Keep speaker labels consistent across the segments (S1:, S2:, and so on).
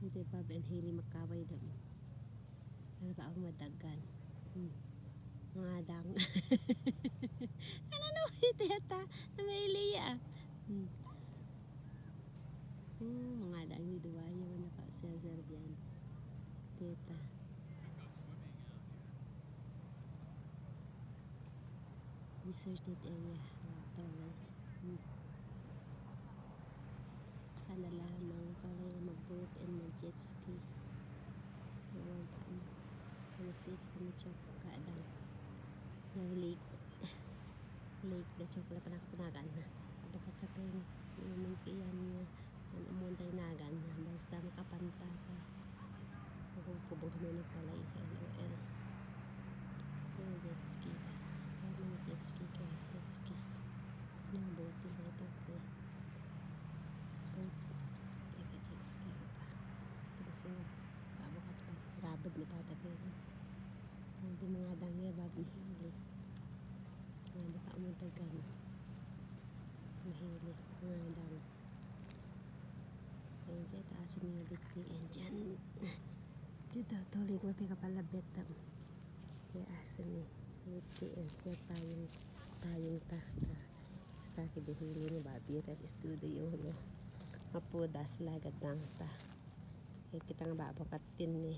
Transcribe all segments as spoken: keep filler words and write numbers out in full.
S1: Siyempre Bob and Hailey makaway daw. Ano ba ang madagan? Hmm. Mga dang. Ano naman yung teta? Na may liya. Hmm. Hmm, mga dang ni Duwayo na pa siya Serbian. Teta. Deserted area. Tolay. Hmm. Sana lamang tolay na mag-boat and mag-jet ski. Ewan pa mo. Ano safe kami siya kadang. Yung lake. Lake na siya pala panakapanagan na. Baka kapeng yung kiyan niya. Ang umuntay nagan na. Basta makapanta ka. Pagpupubong kami ng palay. L O L. Yung jet ski. Kaya mga jet ski ka. Jet ski. Yung boating ka ito. Boat. Teka jet ski ka pa. Kasi nga. Kabukat pa. Rabad na patagay. Hindi mga dangya Bob ni Hailey. Hindi pa umutagan. Ni Hailey. Mga dang. Ayan dyan. Taas yung mga bigtian dyan. Dito daw. Tulig mo pikapalabit daw. Kaya aso ni bigtian. Kaya tayong tayong ta. Basta kibihili ni Bobby. Red studio no. Mapudas lagad lang ta. Kaya kita nga babakatin ni.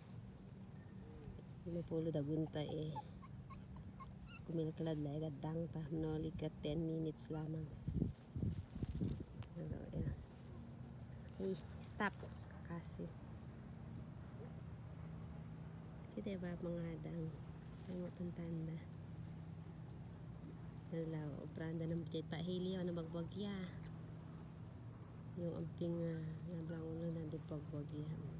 S1: Pinupulo da gunta eh. Kumilkalad lagad lang ta. Noli ka ten minutes lamang. Hello, yeah. Hey, stop. Kasi. Kasi diba mga dang. Ay mapantanda. Hello, obranda ng jet pa. Hailey, ano magbagya? Yung amping uh, nablang ulo na di pagbagya.